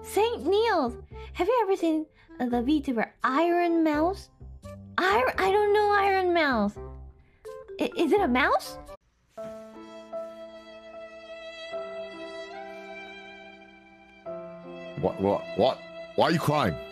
Saint Niels. Have you ever seen the VTuber Ironmouse? I don't know Ironmouse. Is it a mouse? What? Why are you crying?